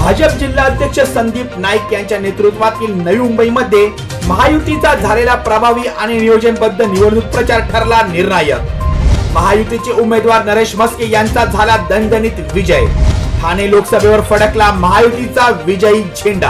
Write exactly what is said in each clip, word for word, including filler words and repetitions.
भाजप जिल्हाध्यक्ष संदीप नाईक यांच्या नेतृत्वातील नवी मुंबईमध्ये महायुतीचा झालेला प्रभावी आणि नियोजनबद्ध निवडणूक प्रचार ठरला निर्णायक। महायुतीचे उमेदवार नरेश म्हस्के यांचा झाला दणदणीत विजय। ठाणे लोकसभेवर फडकला महायुतीचा विजयी झेंडा।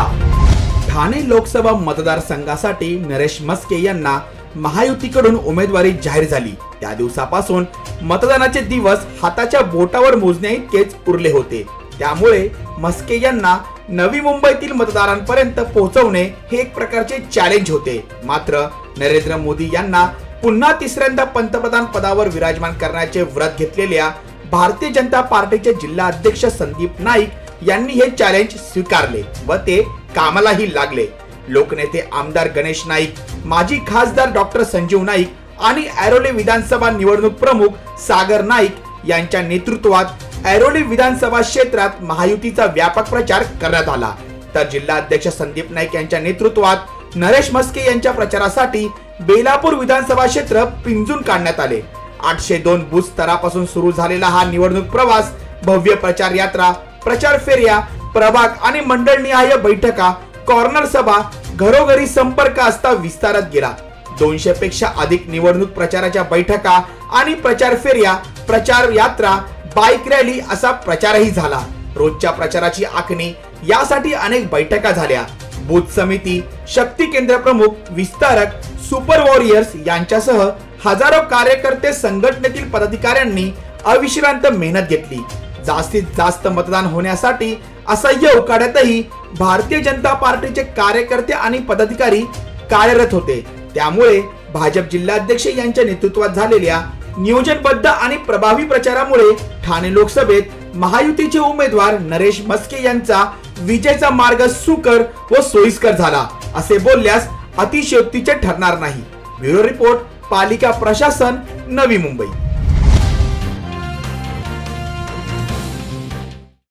ठाणे लोकसभा मतदारसंघासाठी नरेश म्हस्के यांना महायुतीकडून उमेदवारी जाहीर झाली त्या दिवसापासून मतदानाचे दिवस हाताच्या बोटावर मोजण्या इतकेच उरले होते। त्यामुळे म्हस्के यांना नवी मुंबईतील मतदारांपर्यंत पोहोचवणे हे एक प्रकारचे चॅलेंज होते। मात्र नरेंद्र मोदी यांना पुन्हा तिसऱ्यांदा पंतप्रधान पदावर विराजमान करण्याचे व्रत घेतलेल्या भारतीय जनता पार्टीचे जिल्हा अध्यक्ष संदीप नाईक यांनी हे चॅलेंज स्वीकारले व ते कामालाही लागले। लोकनेते आमदार गणेश नाईक, माजी खासदार डॉक्टर संजीव नाईक आणि ऐरोली विधानसभा निवडणूक प्रमुख सागर नाईक यांच्या नेतृत्वात ऐरोली विधानसभा क्षेत्रात महायुतीचा व्यापक प्रचार करण्यात आला। तर जिल्हाध्यक्ष संदीप नाईक यांच्या नेतृत्वात नरेश म्हस्के यांच्या प्रचारासाठी बेलापूर विधानसभा क्षेत्र पिंजून काढण्यात आले। आठशे दोन बूथ स्तरापासून सुरू झालेला हा निवडणूक प्रवास भव्य प्रचार यात्रा, प्रचार फेऱ्या, प्रभाग आणि मंडळनिहाय बैठका, कॉर्नर सभा, घरोघरी संपर्क असता विस्तारत गेला। दोनशे पेक्षा अधिक निवडणूक प्रचाराच्या बैठका आणि प्रचार फेऱ्या, प्रचार यात्रा, बाईक रॅली असा प्रचारही झाला। रोजच्या प्रचाराची आखणी यासाठी अनेक बैठका झाल्या। बूथ समिती, शक्ती केंद्र प्रमुख, विस्तारक, सुपर वॉरियर्स यांच्यासह हजारो कार्यकर्ते, संघटनेतील पदाधिकाऱ्यांनी अविश्रांत मेहनत घेतली। जास्तीत जास्त मतदान होण्यासाठी असह्य उकाड्यातही भारतीय जनता पार्टीचे कार्यकर्ते आणि पदाधिकारी कार्यरत होते। त्यामुळे भाजप जिल्हाध्यक्ष यांच्या नेतृत्वात झालेल्या नियोजनबद्ध आणि प्रभावी प्रचारामुळे ठाणे लोकसभेत महायुतीचे उमेदवार नरेश म्हस्के यांचा विजयाचा मार्ग सुकर व सोयीस्कर झाला असे बोलल्यास अतिशयोक्तीचे ठरणार नाही। ब्युरो रिपोर्ट, पालिका प्रशासन, नवी मुंबई।